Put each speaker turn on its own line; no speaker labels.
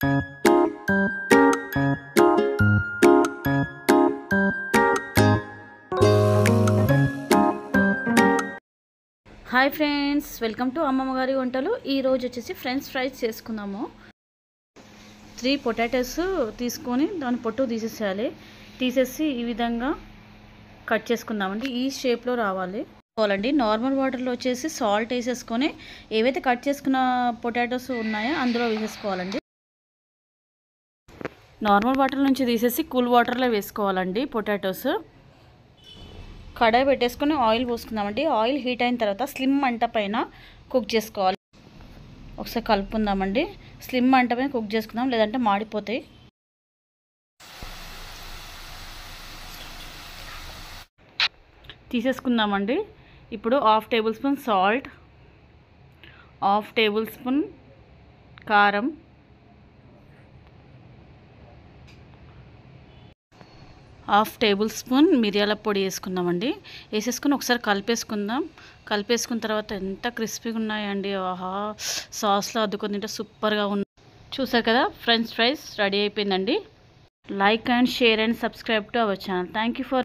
Hi friends, welcome to అమ్మమ్మ గారి వంటలు. ఈరోజు వచ్చేసి ఫ్రెంచ్ ఫ్రైస్ చేసుకుందాము. 3 పొటాటోస్ తీసుకొని దాని పొట్టు తీసేసి ఈ విధంగా కట్ చేసుకుందామండి. ఈ షేప్లో రావాలి. నార్మల్ వాటర్లో వచ్చేసి సాల్ట్ వేసేసుకొని ఏవైతే కట్ చేసుకున్న పొటాటోస్ ఉన్నాయో అందులో వేసేసుకోవాలండి. నార్మల్ వాటర్ నుంచి తీసేసి కూల్ వాటర్లో వేసుకోవాలండి. పొటాటోస్ కడాయి పెట్టేసుకొని ఆయిల్ పోసుకుందామండి. ఆయిల్ హీట్ అయిన తర్వాత స్లిమ్ మంట పైన కుక్ చేసుకోవాలి. ఒకసారి కలుపుకుందామండి. స్లిమ్ మంట పైన కుక్ చేసుకుందాం, లేదంటే మాడిపోతాయి. తీసేసుకుందామండి. ఇప్పుడు 1/2 tablespoon salt, 1/2 tablespoon కారం, 1/2 టేబుల్ స్పూన్ మిరియాల పొడి వేసుకుందామండి. వేసేసుకుని ఒకసారి కలిపేసుకుందాం. కలిపేసుకున్న తర్వాత ఎంత క్రిస్పీగా ఉన్నాయండి. ఆహా, సాస్లో అద్దుకొని తింటే సూపర్గా ఉంది. చూసారు కదా, ఫ్రెంచ్ ఫ్రైస్ రెడీ అయిపోయిందండి. Like and share and subscribe to our channel. Thank you for